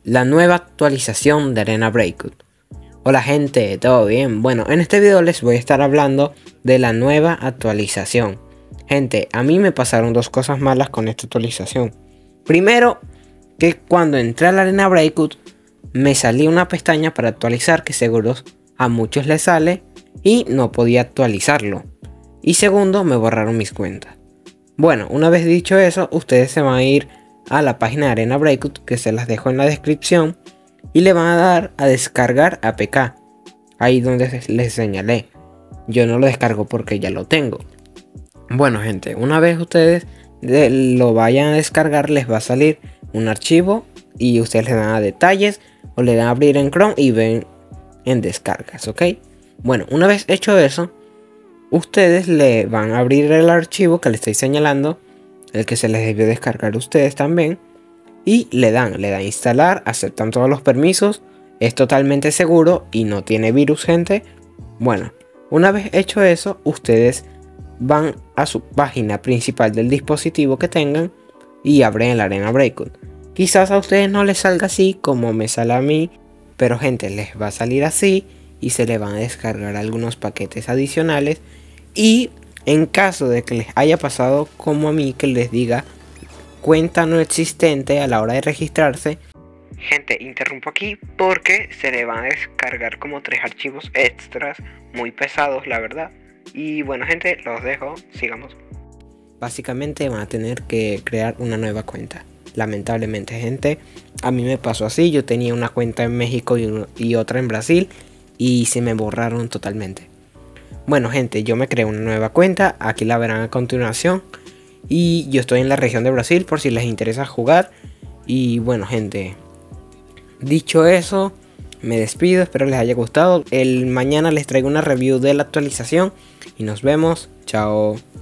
la nueva actualización de Arena Breakout. Hola gente, ¿todo bien? Bueno, en este video les voy a estar hablando de la nueva actualización. Gente, a mí me pasaron dos cosas malas con esta actualización. Primero, que cuando entré a la Arena Breakout me salía una pestaña para actualizar que seguro a muchos les sale y no podía actualizarlo. Y segundo, me borraron mis cuentas. Bueno, una vez dicho eso, ustedes se van a ir a la página de Arena Breakout, que se las dejo en la descripción, y le van a dar a descargar APK, ahí donde les señalé. Yo no lo descargo porque ya lo tengo. Bueno gente, una vez ustedes lo vayan a descargar, les va a salir un archivo y ustedes le dan a detalles o le dan a abrir en Chrome y ven en descargas, ¿ok? Bueno, una vez hecho eso, ustedes le van a abrir el archivo que le estoy señalando, el que se les debió descargar a ustedes también, y le dan a instalar, aceptan todos los permisos, es totalmente seguro y no tiene virus, gente. Bueno, una vez hecho eso, ustedes van a su página principal del dispositivo que tengan y abren el Arena Breakout. Quizás a ustedes no les salga así como me sale a mí, pero gente, les va a salir así y se le van a descargar algunos paquetes adicionales. Y en caso de que les haya pasado como a mí, que les diga cuenta no existente a la hora de registrarse, gente, interrumpo aquí porque se le van a descargar como 3 archivos extras muy pesados, la verdad. Y bueno gente, los dejo, sigamos. Básicamente van a tener que crear una nueva cuenta. Lamentablemente gente, a mí me pasó así. Yo tenía una cuenta en México y otra en Brasil y se me borraron totalmente. Bueno gente, yo me creé una nueva cuenta, aquí la verán a continuación. Y yo estoy en la región de Brasil por si les interesa jugar. Y bueno gente, dicho eso, me despido, espero les haya gustado. Mañana les traigo una review de la actualización y nos vemos, chao.